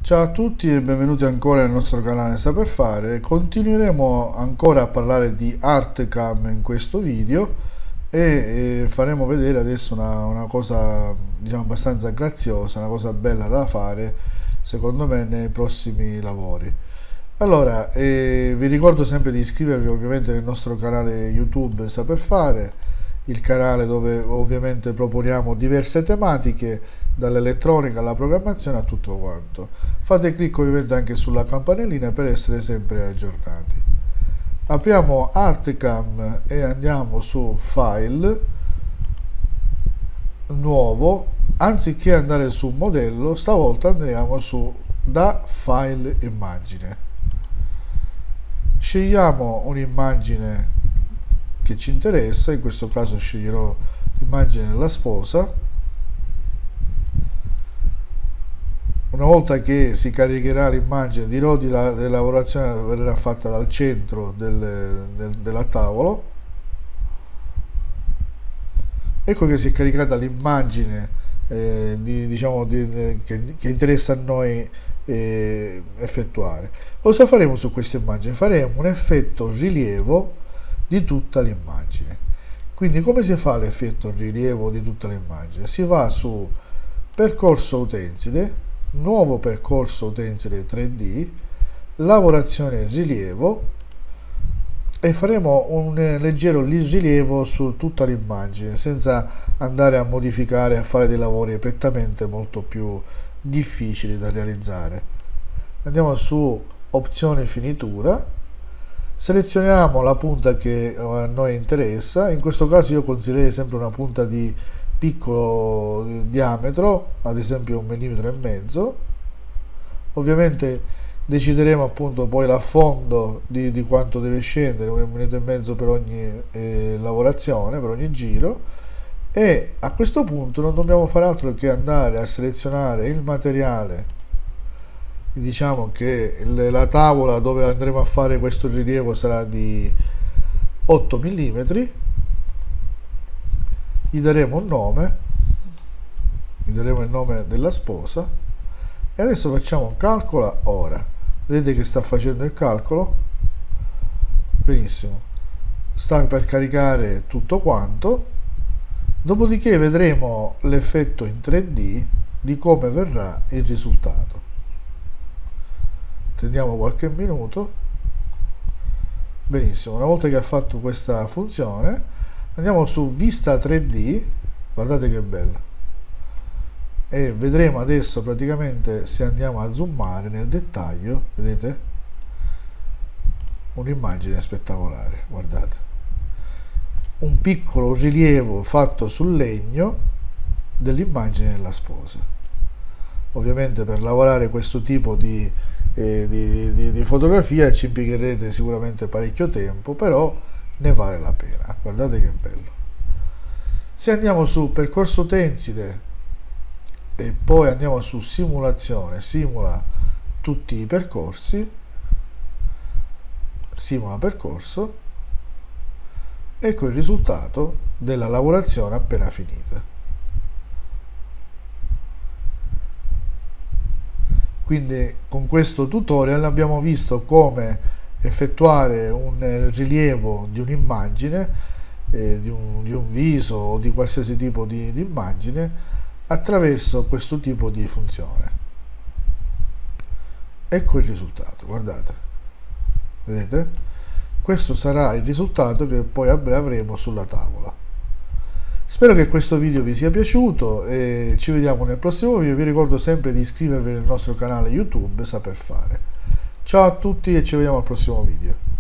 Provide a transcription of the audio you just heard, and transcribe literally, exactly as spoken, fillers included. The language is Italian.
Ciao a tutti e benvenuti ancora nel nostro canale Saper Fare. Continueremo ancora a parlare di ArtCam in questo video e eh, faremo vedere adesso una, una cosa diciamo abbastanza graziosa, una cosa bella da fare secondo me nei prossimi lavori. Allora, eh, vi ricordo sempre di iscrivervi ovviamente nel nostro canale YouTube Saper Fare, il canale dove ovviamente proponiamo diverse tematiche, dall'elettronica alla programmazione a tutto quanto. Fate clic ovviamente anche sulla campanellina per essere sempre aggiornati. Apriamo ArtCam e andiamo su File, Nuovo. Anziché andare su Modello, stavolta andiamo su Da File Immagine. Scegliamo un'immagine che ci interessa, in questo caso sceglierò l'immagine della sposa. Una volta che si caricherà l'immagine, dirò di la, la lavorazione verrà fatta dal centro del, del, della tavola. Ecco che si è caricata l'immagine eh, di, diciamo, di, che, che interessa a noi eh, effettuare. Cosa faremo su questa immagine? Faremo un effetto rilievo di tutta l'immagine. Quindi come si fa l'effetto rilievo di tutta l'immagine? Si va su percorso utensile, nuovo percorso utensile tre D, lavorazione rilievo e faremo un leggero rilievo su tutta l'immagine senza andare a modificare e a fare dei lavori prettamente molto più difficili da realizzare. Andiamo su opzione finitura, selezioniamo la punta che a noi interessa. In questo caso io consiglierei sempre una punta di piccolo diametro, ad esempio un millimetro e mezzo. Ovviamente decideremo appunto poi l'affondo di, di quanto deve scendere, un millimetro e mezzo per ogni eh, lavorazione, per ogni giro, e a questo punto non dobbiamo fare altro che andare a selezionare il materiale. Diciamo che il, la tavola dove andremo a fare questo rilievo sarà di otto millimetri. Gli daremo un nome, gli daremo il nome della sposa e adesso facciamo calcola ora. Vedete che sta facendo il calcolo? Benissimo, sta per caricare tutto quanto, dopodiché vedremo l'effetto in tre D di come verrà il risultato. Attendiamo qualche minuto. Benissimo, una volta che ha fatto questa funzione andiamo su vista tre D, guardate che bella, e vedremo adesso praticamente, se andiamo a zoomare nel dettaglio, vedete un'immagine spettacolare, guardate, un piccolo rilievo fatto sul legno dell'immagine della sposa. Ovviamente per lavorare questo tipo di, eh, di, di, di fotografia ci impiegherete sicuramente parecchio tempo, però ne vale la pena. Guardate che bello. Se andiamo su percorso utensile e poi andiamo su simulazione, simula tutti i percorsi, simula percorso, ecco il risultato della lavorazione appena finita. Quindi con questo tutorial abbiamo visto come effettuare un rilievo di un'immagine, eh, di, un, di un viso o di qualsiasi tipo di, di immagine attraverso questo tipo di funzione. Ecco il risultato, guardate, vedete? Questo sarà il risultato che poi avremo sulla tavola. Spero che questo video vi sia piaciuto e ci vediamo nel prossimo video. Vi ricordo sempre di iscrivervi nel nostro canale YouTube Saper Fare. Ciao a tutti e ci vediamo al prossimo video.